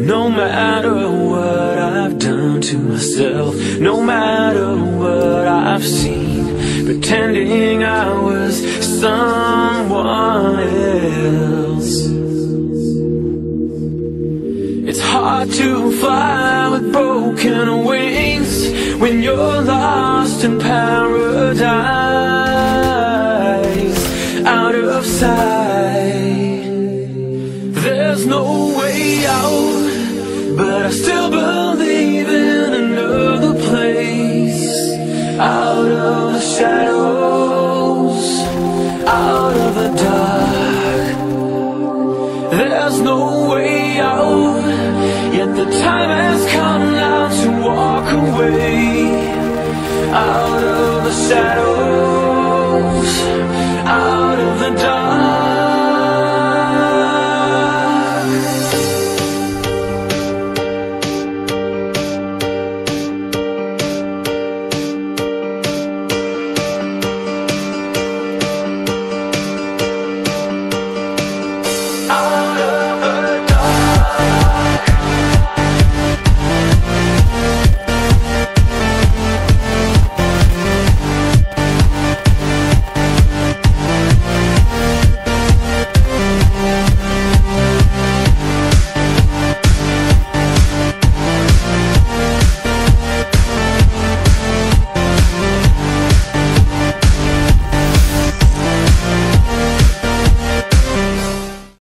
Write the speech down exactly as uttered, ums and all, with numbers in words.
No matter what I've done to myself, no matter what I've seen, pretending I was someone else. It's hard to fly with broken wings when you're lost in paradise, out of sight. There's no way out, but I still believe in another place, out of the shadows, out of the dark. There's no way out, yet the time has come now to walk away, out of the shadows.